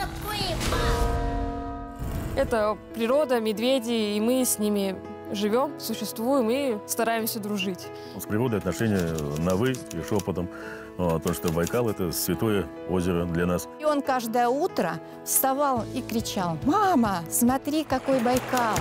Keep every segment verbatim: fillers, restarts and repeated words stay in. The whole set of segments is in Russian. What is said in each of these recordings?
Это природа, медведи, и мы с ними живем, существуем и стараемся дружить. С природой отношения на «вы» и шепотом. То, что Байкал – это святое озеро для нас. И он каждое утро вставал и кричал: «Мама, смотри, какой Байкал!»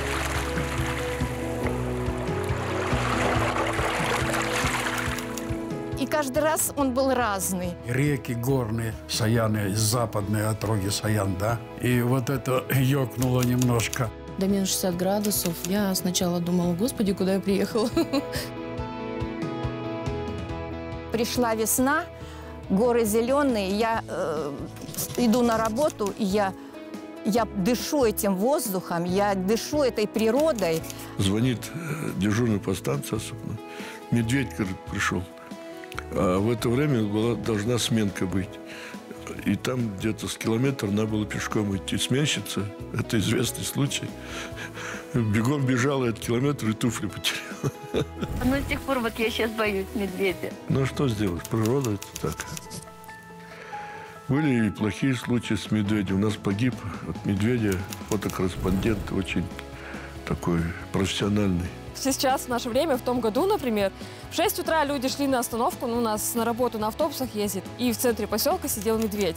И каждый раз он был разный. Реки горные, Саяны, западные отроги Саян, да? И вот это ёкнуло немножко. До минус шестьдесят градусов. Я сначала думала: господи, куда я приехала? Пришла весна, горы зеленые, я э, иду на работу, и я, я дышу этим воздухом, я дышу этой природой. Звонит дежурный по станции особенно. Медведь, говорит, пришел. А в это время была, должна сменка быть. И там где-то с километра надо было пешком идти. Сменщица, это известный случай, бегом бежала этот километр и туфли потеряла. Ну, с тех пор вот я сейчас боюсь медведя. Ну, что сделаешь? Природа это так. Были и плохие случаи с медведем. У нас погиб от медведя фотокорреспондент, очень такой профессиональный. Сейчас, в наше время, в том году, например, в шесть утра люди шли на остановку, ну, у нас на работу на автобусах ездит, и в центре поселка сидел медведь.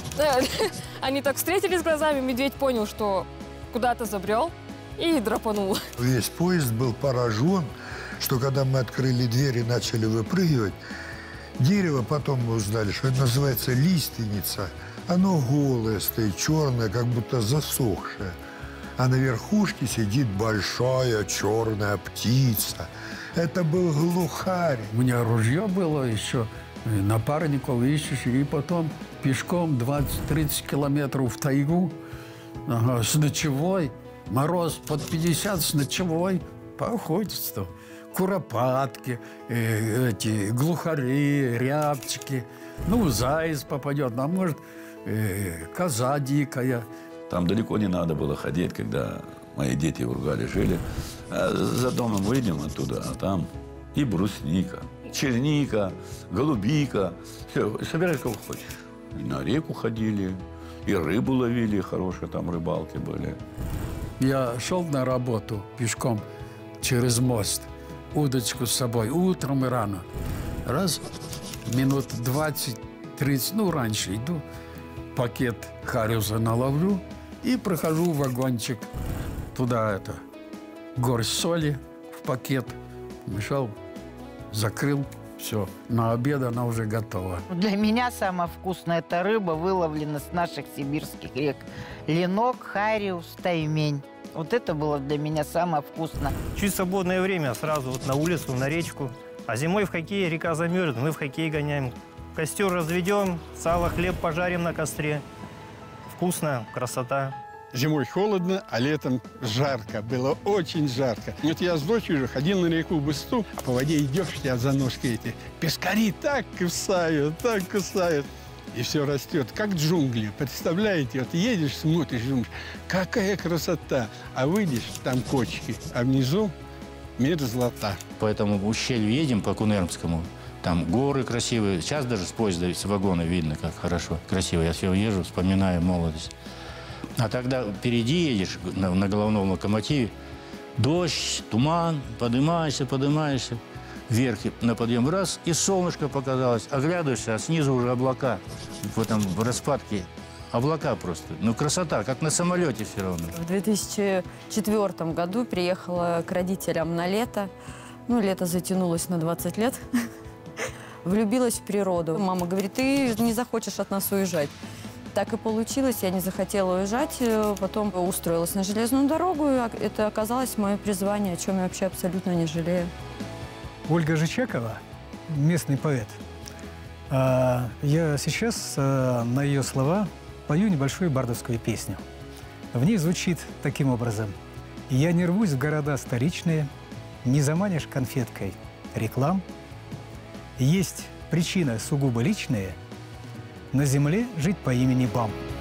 Они так встретились глазами, медведь понял, что куда-то забрел, и драпанул. Весь поезд был поражен, что когда мы открыли дверь и начали выпрыгивать, дерево, потом мы узнали, что это называется лиственница. Оно голое стоит, черное, как будто засохшее. А на верхушке сидит большая черная птица. Это был глухарь. У меня ружье было еще, напарников ищешь, и потом пешком двадцать-тридцать километров в тайгу, ага, с ночевой, мороз под пятьдесят, с ночевой, поохотиться. Куропатки, э, эти глухари, рябчики. Ну, заяц попадет, а может, э, коза дикая. Там далеко не надо было ходить, когда мои дети в Ургале жили. А за домом выйдем оттуда, а там и брусника, черника, голубика. Все, собирай, кого хочешь. И на реку ходили, и рыбу ловили, хорошие там рыбалки были. Я шел на работу пешком через мост, удочку с собой, утром и рано. Раз, минут двадцать-тридцать, ну, раньше иду, пакет хариуса наловлю и прохожу в вагончик. Туда это, горсть соли в пакет, мешал, закрыл, все. На обед она уже готова. Для меня самая вкусная эта рыба выловлена с наших сибирских рек. Ленок, хариус, таймень. Вот это было для меня самое вкусное. Чуть свободное время сразу вот на улицу, на речку. А зимой в хоккее река замерзнет, мы в хоккей гоняем. Костер разведем, сало, хлеб пожарим на костре. Вкусно, красота. Зимой холодно, а летом жарко. Было очень жарко. Вот я с дочерью уже ходил на реку Бысту, а по воде идешь, тебя за ножки эти пескари так кусают, так кусают. И все растет, как джунгли. Представляете, вот едешь, смотришь, думаешь, какая красота. А выйдешь, там кочки, а внизу мерзлота. По этому ущелью едем, по Кунермскому. Там горы красивые. Сейчас даже с поезда, с вагона видно, как хорошо, красиво. Я все езжу, вспоминаю молодость. А тогда впереди едешь на, на головном локомотиве, дождь, туман, поднимаешься, поднимаешься, вверх на подъем раз, и солнышко показалось. Оглядываешься, а снизу уже облака. В этом в распадке облака просто. Ну, красота, как на самолете все равно. В две тысячи четвёртом году приехала к родителям на лето. Ну, лето затянулось на двадцать лет. Влюбилась в природу. Мама говорит, ты не захочешь от нас уезжать. Так и получилось, я не захотела уезжать, потом устроилась на железную дорогу, и это оказалось мое призвание, о чем я вообще абсолютно не жалею. Ольга Жичекова, местный поэт. Я сейчас на ее слова пою небольшую бардовскую песню. В ней звучит таким образом. «Я не рвусь в города столичные, не заманишь конфеткой реклам. Есть причина сугубо личная — на земле жить по имени Бам».